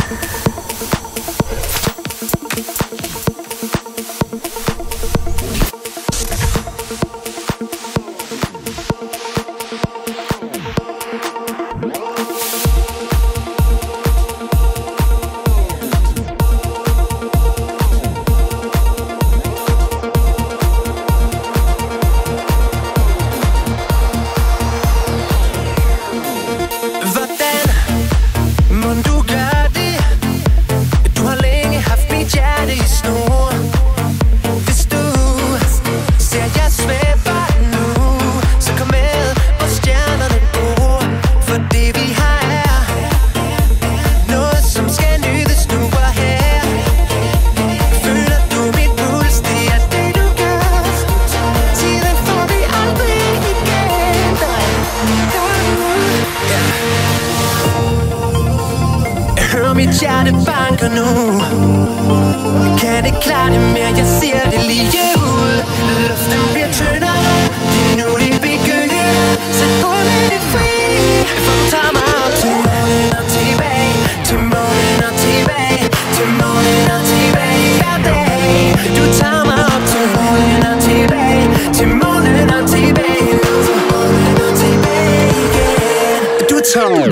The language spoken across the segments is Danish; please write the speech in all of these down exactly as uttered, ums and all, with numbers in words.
Mit hjerte banker nu. Jeg kan ikke klare det mere, jeg ser det lige ud. Luften bliver tyndere, det er nu det begynder. Sæt hovedet fri, for du tager mig op til månen og tilbage, til månen og tilbage, til månen og tilbage hver dag. Du tager mig op til månen og tilbage, til månen og tilbage, til månen og tilbage igen. Du tager mig.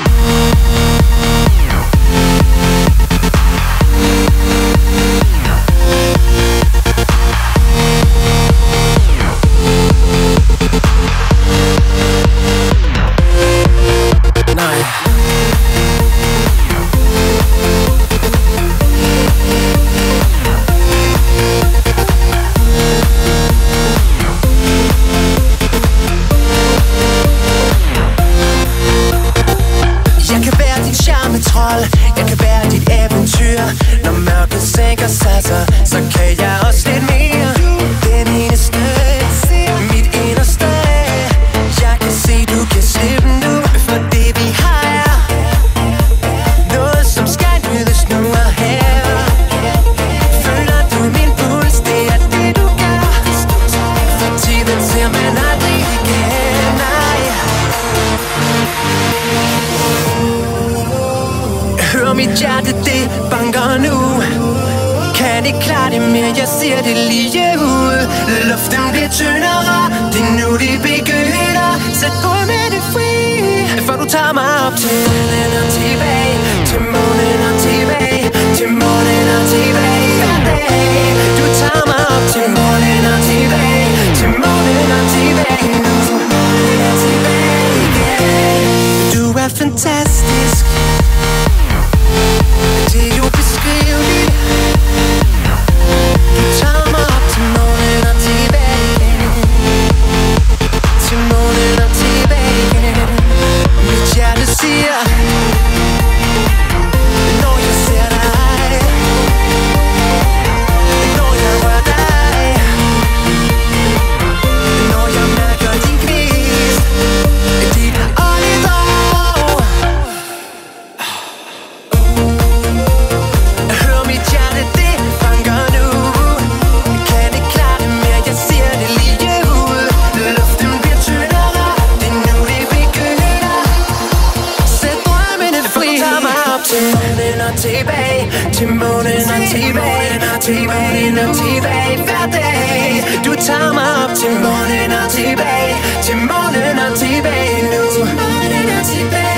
Jeg kan være dit eventyr. Når mørket sænker sig, så, så kan jeg også lidt mere. Den eneste, mit inderste. Jeg kan se, du kan slippe nu, for det vi har er noget, som skal nydes nu og her. Føler du min puls, det er det du gør. For tiden ser man aldrig igen, nej. Hør mit hjerte, det banker nu. Kan ikke klare det mere, jeg ser det lige ud. Luften bliver tyndere, det er nu det begynder. Sæt hovedet fri, for du tager mig op til månen og tilbage, til månen og tilbage, til månen og tilbage hver dag. Du tager mig op til månen og tilbage, til månen og tilbage, nu til månen og tilbage igen. Du er fantastisk. Det er ubeskriveligt. Du tager mig op til månen og tilbage, til månen og tilbage. Og mit hjerte siger, når jeg ser dig, når jeg rører dig, når jeg mærker din kvist, dit åndedræg. Hør mit hjerte, det banker nu. Jeg kan ikke klare det mere, jeg ser det lige ud. Luften bliver tyndere, det er nu det begynder. Sæt drømmene fri, tager mig op til månen og tilbage, til månen og tilbage, til månen og tilbage hver dag. Du tager mig op til månen og tilbage, til månen og tilbage nu, til månen og tilbage.